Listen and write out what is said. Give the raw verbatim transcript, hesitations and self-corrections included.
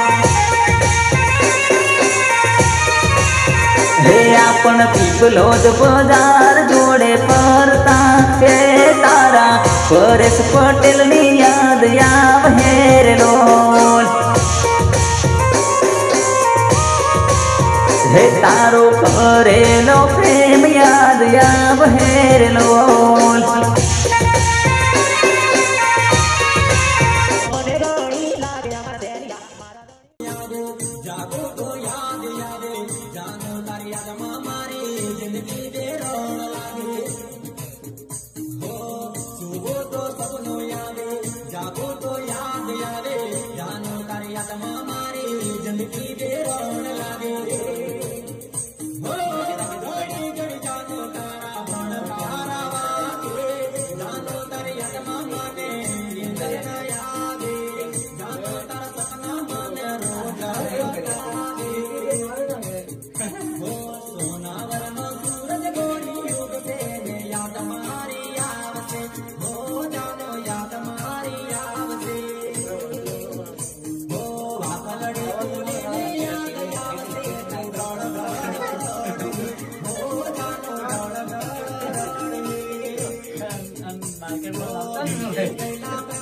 हे आपण पीपलोद बजार जोड़े फरता हे तारा परेश पटेल नी याद आवे रे लोल। हे तारो करेलो प्रेम याद आवे रे लोल। मार्केट में